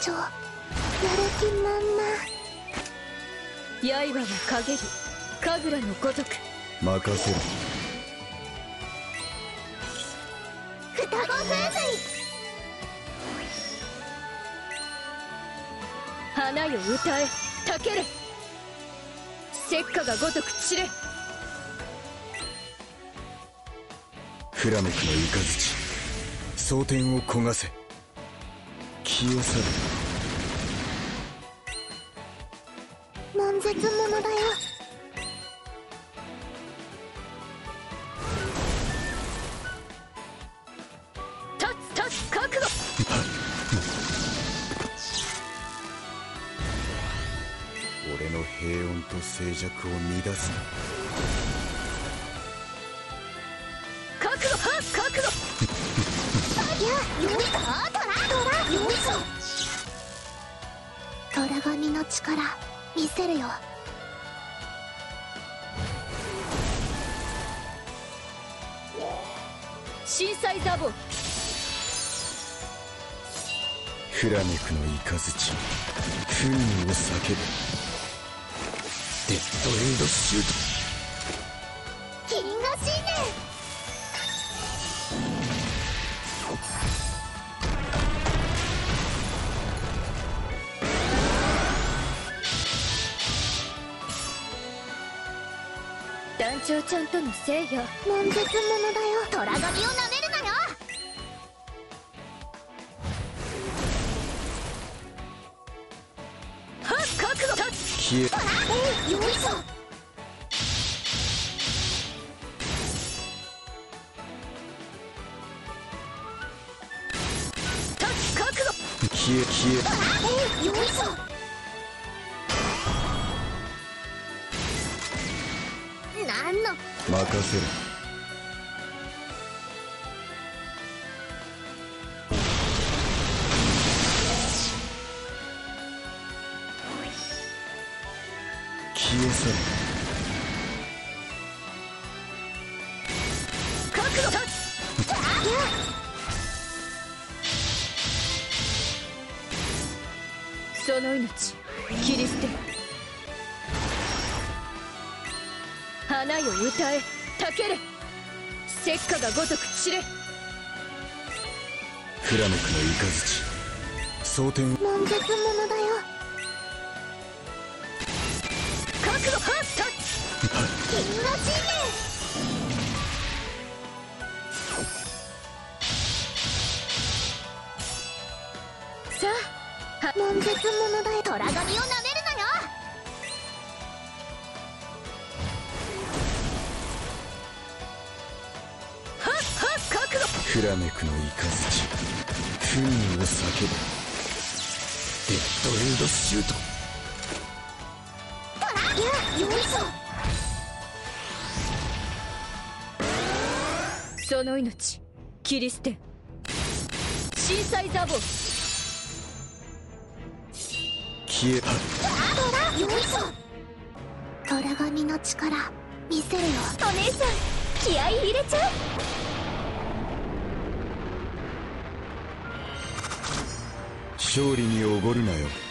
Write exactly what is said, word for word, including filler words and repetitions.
しょう。やる気満々。 刃は陰り神楽のごとく。 任せろ。 双子風水。 花よ歌えたけれ。石火がごとく散れ。 フラメクの雷蒼天を焦がせ。消え去る。 悶絶者だよ。 立つ立つ覚悟。 俺の平穏と静寂を乱すな。 覚悟は覚悟。 いや、よいしょ。トラトラよいしょ。虎神の力見せるよ。 震災ザボ。 フラメクの雷風雲を叫べ。デッドエンドシュート。 銀河神殿。 団長ちゃんとのせいよ。 悶絶者だよ。虎神をなめるなよ。 はっ覚悟。 消え。 トラえいよいしょ。 立つ覚悟。 消え消え。 トラえいよいしょ。なんの任せろ。消え去る。 覚悟立つ。その命切り捨て。花よ歌えたけれ。石火がごとく散れ。 フラメクの雷蒼天。 悶絶者だよ。 覚悟は立つ。 銀河神殿。 さあ悶絶者だよ。虎神をなめるなよ。 はっはっ覚悟。 フラメクの雷風雲を叫べ。デッドエンドシュート。 トラいやよいしょ。 その命切り捨て。震災ザボ。 消え。 トラよいしょ。虎神の力見せるよ。 お姉さん気合い入れちゃう。 勝利におごるなよ。